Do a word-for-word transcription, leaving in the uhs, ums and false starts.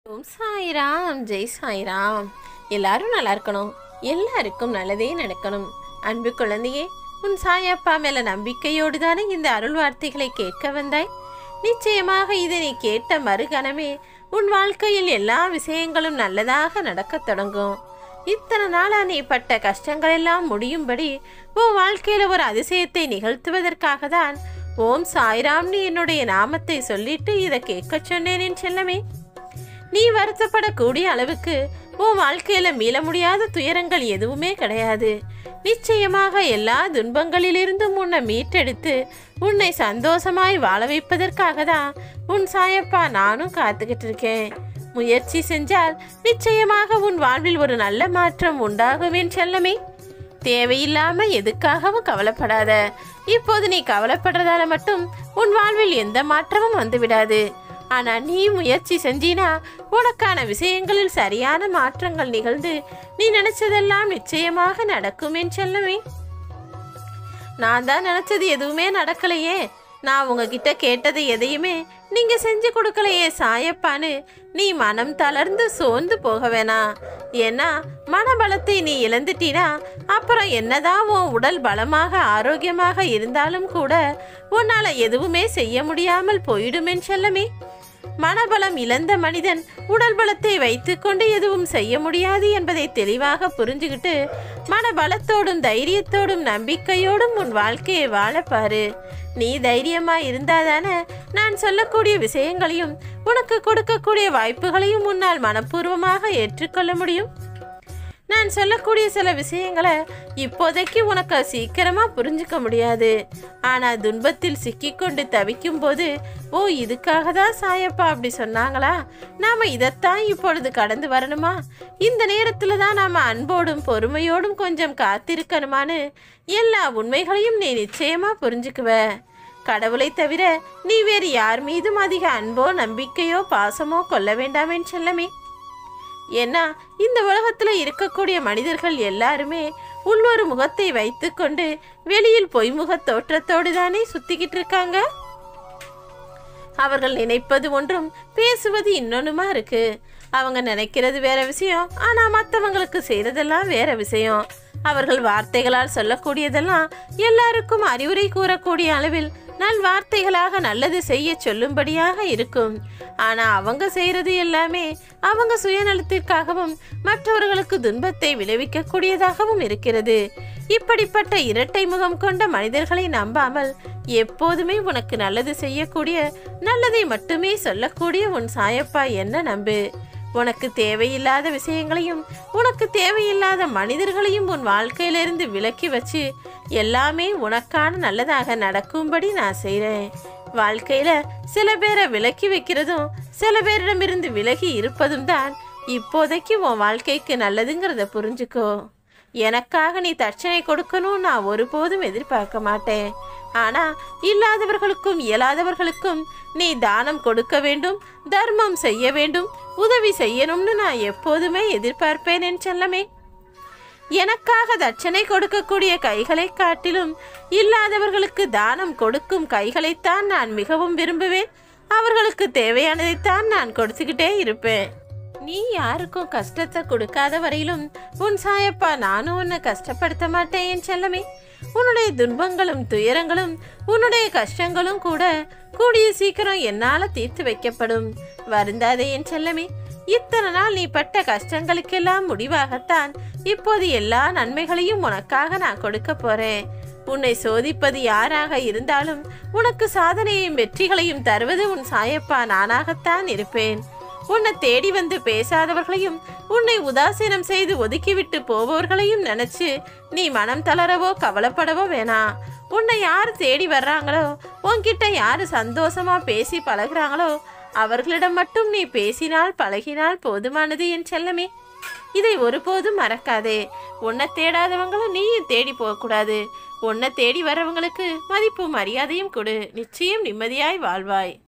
ஓம் சாய்ராம், ஜெய் சாய்ராம். எல்லாரும் நல்லா இருக்கணும், எல்லாருக்கும் நல்லதே நடக்கணும். அன்பு குழந்தையே, உன் சாயப்பா மேல நம்பிக்கையோடு தானே இந்த அருள் வார்த்தைகளை கேட்க வந்தாய். நிச்சயமாக இதை நீ கேட்ட மறுகணமே உன் வாழ்க்கையில் எல்லா விஷயங்களும் நல்லதாக நடக்க தொடங்கும். இத்தனை நாளா நீ பட்ட கஷ்டங்கள் எல்லாம் முடியும்படி உன் வாழ்க்கையில ஒரு அதிசயத்தை நிகழ்த்துவதற்காக தான் ஓம் சாய்ராம்னு என்னுடைய நாமத்தை சொல்லிட்டு இதை கேட்க சொன்னேன் செல்லமே. நீ வருத்தப்படக்கூடிய அளவுக்கு உன் வாழ்க்கையில மீள முடியாத துயரங்கள் எதுவுமே கிடையாது. நிச்சயமாக எல்லா துன்பங்களிலிருந்தும் உன்னை மீட்டெடுத்து உன்னை சந்தோஷமாய் வாழ வைப்பதற்காக தான் உன் சாயப்பா நானும் காத்துக்கிட்டு இருக்கேன். முயற்சி செஞ்சால் நிச்சயமாக உன் வாழ்வில் ஒரு நல்ல மாற்றம் உண்டாகுவேன் செல்லமே. தேவையில்லாம எதுக்காகவும் கவலைப்படாத. இப்போது நீ கவலைப்படுறதால மட்டும் உன் வாழ்வில் எந்த மாற்றமும் வந்துவிடாது. ஆனா நீ முயற்சி செஞ்சினா உனக்கான விஷயங்களில் சரியான மாற்றங்கள் நிகழ்ந்து நீ நினைச்சதெல்லாம் நிச்சயமாக நடக்கும் என் செல்லமே. நான் தான் நினைச்சது எதுவுமே நடக்கலையே, நான் உங்ககிட்ட கேட்டது எதையுமே நீங்க செஞ்சு கொடுக்கலையே சாயப்பான்னு நீ மனம் தளர்ந்து சோர்ந்து போக வேணாம். ஏன்னா மனபலத்தை நீ இழந்துட்டினா அப்புறம் என்னதான் உன் உடல் பலமாக ஆரோக்கியமாக இருந்தாலும் கூட உன்னால எதுவுமே செய்ய முடியாமல் போயிடுமென் செல்லமே. மனபலம் இழந்த மனிதன் உடல் பலத்தை வைத்துக்கொண்டு எதுவும் செய்ய முடியாது என்பதை தெளிவாக புரிஞ்சுக்கிட்டு மனபலத்தோடும் தைரியத்தோடும் நம்பிக்கையோடும் உன் வாழ்க்கையை வாழப்பாரு. நீ தைரியமா இருந்தாதானே நான் சொல்லக்கூடிய விஷயங்களையும் உனக்கு கொடுக்கக்கூடிய வாய்ப்புகளையும் உன்னால் மனப்பூர்வமாக ஏற்றுக்கொள்ள முடியும். நான் சொல்லக்கூடிய சில விஷயங்களை இப்போதைக்கு உனக்கு சீக்கிரமா புரிஞ்சுக்க முடியாது. ஆனா துன்பத்தில் சிக்கிக்கொண்டு தவிக்கும் போது ஓ இதுக்காக தான் சாயப்பா அப்படி சொன்னாங்களா, நாம இதைத்தான் இப்பொழுது கடந்து வரணுமா, இந்த நேரத்துல தான் நாம அன்போடும் பொறுமையோடும் கொஞ்சம் காத்திருக்கணுமான்னு எல்லா உண்மைகளையும் நீ நிச்சயமா புரிஞ்சுக்குவ. கடவுளை தவிர நீ வேறு யார் மீதும் அதிக அன்போ நம்பிக்கையோ பாசமோ கொள்ள வேண்டாமேன்னு செல்லமே. ஏன்னா இந்த உலகத்துல இருக்கக்கூடிய மனிதர்கள் எல்லாருமே உள்ளொரு முகத்தை வைத்து கொண்டு வெளியில் பொய்முக தோற்றத்தோடு தானே சுத்திக்கிட்டு இருக்காங்க. அவர்கள் நினைப்பது ஒன்றும் பேசுவது இன்னொன்னுமா இருக்கு. அவங்க நினைக்கிறது வேற விஷயம், ஆனா மற்றவங்களுக்கு செய்யறதெல்லாம் வேற விஷயம். அவர்கள் வார்த்தைகளால் சொல்லக்கூடியதெல்லாம் எல்லாருக்கும் அறிவுரை கூறக்கூடிய அளவில் நல் வார்த்தைகளாக நல்லது செய்ய சொல்லும்படியாக இருக்கும். ஆனா அவங்க செய்யறது எல்லாமே அவங்க சுயநலத்திற்காகவும் மற்றவர்களுக்கு துன்பத்தை விளைவிக்க கூடியதாகவும் இருக்கிறது. இப்படிப்பட்ட இரட்டை முகம் கொண்ட மனிதர்களை நம்பாமல் எப்போதுமே உனக்கு நல்லது செய்யக்கூடிய நல்லதை மட்டுமே சொல்லக்கூடிய உன் சாயப்பா என்ன நம்பு. உனக்கு தேவையில்லாத விஷயங்களையும் உனக்கு தேவையில்லாத மனிதர்களையும் உன் வாழ்க்கையிலிருந்து விலக்கி வச்சு எல்லாமே உனக்கான நல்லதாக நடக்கும்படி நான் செய்கிறேன். வாழ்க்கையில சில பேரை விலக்கி வைக்கிறதும் சில பேரிடமிருந்து விலகி இருப்பதும் தான் இப்போதைக்கு உன் வாழ்க்கைக்கு நல்லதுங்கிறத புரிஞ்சுக்கோ. எனக்காக நீ தட்சணை கொடுக்கணும் நான் ஒருபோதும் எதிர்பார்க்க மாட்டேன். ஆனா இல்லாதவர்களுக்கும் இயலாதவர்களுக்கும் நீ தானம் கொடுக்க வேண்டும், தர்மம் செய்ய வேண்டும், உதவி செய்யணும்னு நான் எப்போதுமே எதிர்பார்ப்பேன் என் செல்லமே. எனக்காக தட்சணை கொடுக்கக்கூடிய கைகளை காட்டிலும் இல்லாதவர்களுக்கு தானம் கொடுக்கும் கைகளைத்தான் நான் மிகவும் விரும்புவேன். அவர்களுக்கு தேவையானதைத்தான் நான் கொடுத்துக்கிட்டே இருப்பேன். நீ யாருக்கும் கஷ்டத்தை கொடுக்காத வரையிலும் உன் சாயப்பா நானும் உன்னை கஷ்டப்படுத்த மாட்டேன் என் செல்லமே. உன்னுடைய துன்பங்களும் துயரங்களும் உன்னுடைய கஷ்டங்களும் கூட கூடிய சீக்கிரம் என்னால தீர்த்து வைக்கப்படும். வருந்தாதே என் செல்லமே. இத்தனை நாள் நீ பட்ட கஷ்டங்களுக்கெல்லாம் முடிவாகத்தான் இப்போது எல்லா நன்மைகளையும் உனக்காக நான் கொடுக்க போறேன். உன்னை சோதிப்பது யாராக இருந்தாலும் உனக்கு சாதனையும் வெற்றிகளையும் தருவது உன் சாயப்பா நானாகத்தான் இருப்பேன். உன்னை தேடி வந்து பேசாதவர்களையும் உன்னை உதாசீனம் செய்து ஒதுக்கிவிட்டு போபவர்களையும் நினைச்சு நீ மனம் தளரவோ கவலைப்படவோ வேணாம். உன்னை யாரு தேடி வர்றாங்களோ, உன்கிட்ட யாரு சந்தோஷமா பேசி பழகுறாங்களோ அவர்களிடம் மட்டும் நீ பேசினால் பழகினால் போதுமானது என் செல்லமே. இதை ஒருபோதும் மறக்காதே. உன்னை தேடாதவங்களும் நீயும் தேடி போகக்கூடாது. உன்னை தேடி வரவங்களுக்கு மதிப்பும் மரியாதையும் கொடு. நிச்சயம் நிம்மதியாய் வாழ்வாய்.